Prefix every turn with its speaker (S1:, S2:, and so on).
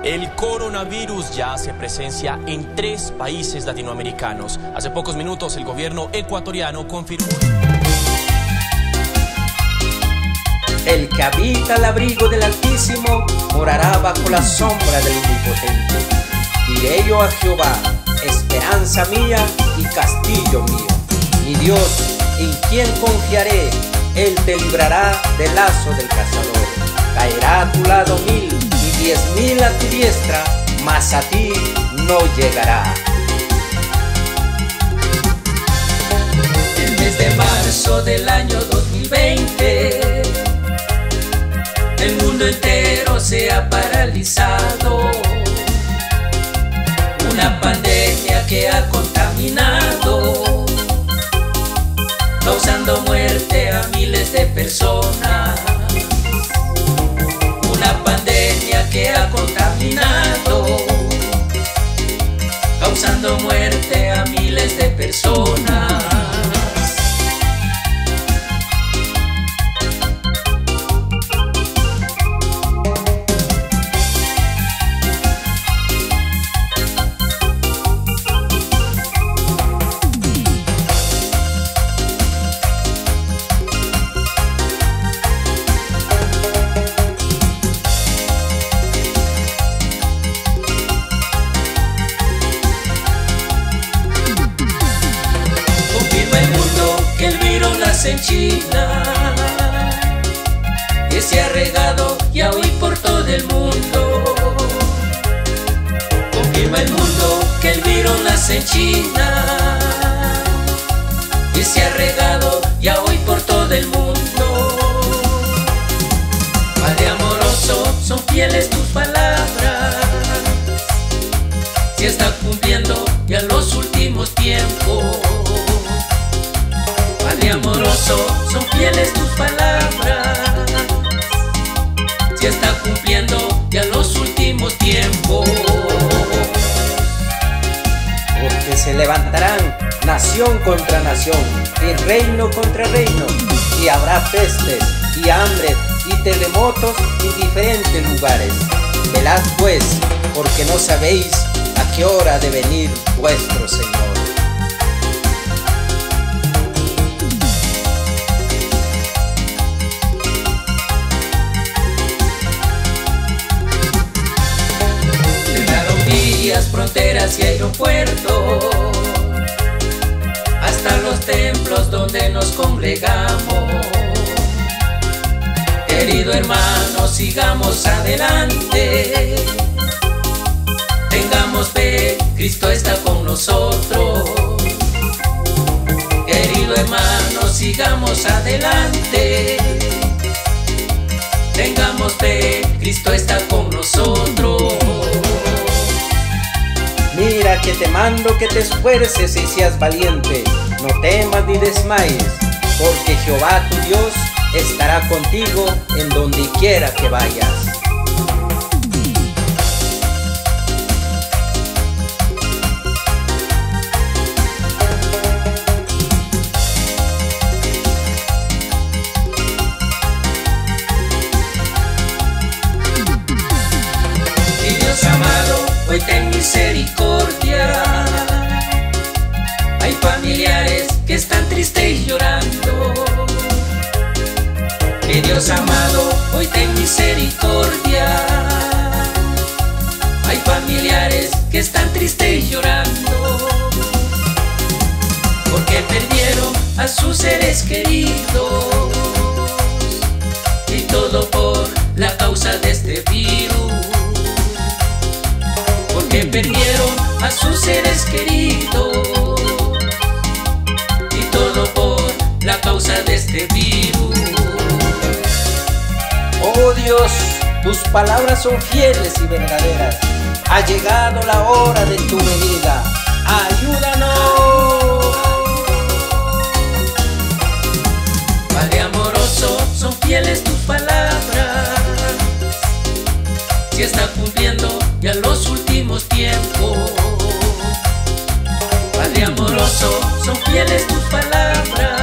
S1: El coronavirus ya hace presencia en 3 países latinoamericanos. Hace pocos minutos el gobierno ecuatoriano confirmó.
S2: El que habita al abrigo del Altísimo morará bajo la sombra del Omnipotente. Diré yo a Jehová, esperanza mía y castillo mío. Mi Dios, en quien confiaré, Él te librará del lazo del cazador. Caerá a tu lado 1000 y 10.000 a tu diestra, mas a ti no llegará.
S3: El mes de marzo del año 2020, el mundo entero se ha paralizado. Una pandemia que ha contaminado, causando muerte a miles de personas. Una pandemia que ha contaminado, causando muerte a miles de personas. En China, que se ha regado ya hoy por todo el mundo. Confirma el mundo que el virus nace en China, que se ha regado ya hoy por todo el mundo. Padre amoroso, son fieles tus palabras, se está cumpliendo ya los últimos tiempos. Padre amoroso, son fieles tus palabras, se está cumpliendo ya los últimos tiempos.
S2: Porque se levantarán nación contra nación y reino contra reino, y habrá pestes y hambre y terremotos en diferentes lugares. Velad pues, porque no sabéis a qué hora ha de venir vuestro Señor.
S3: Fronteras y aeropuertos, hasta los templos donde nos congregamos. Querido hermano, sigamos adelante, tengamos fe, Cristo está con nosotros. Querido hermano, sigamos adelante, tengamos fe, Cristo está con nosotros.
S2: Mira que te mando que te esfuerces y seas valiente, no temas ni desmayes, porque Jehová tu Dios estará contigo en donde quiera que vayas.
S3: Mi Dios amado, hoy ten misericordia. Hay familiares que están tristes y llorando. Mi Dios amado, hoy ten misericordia. Hay familiares que están tristes y llorando, porque perdieron a sus seres queridos, y todo por la causa de este virus. Porque perdieron a sus seres queridos, y todo por la causa de este virus.
S2: Oh Dios, tus palabras son fieles y verdaderas. Ha llegado la hora de tu venida. ¡Ayúdanos!
S3: Padre amoroso, son fieles tus palabras, se está cumpliendo ya los últimos tiempos. Padre amoroso, son fieles tus palabras,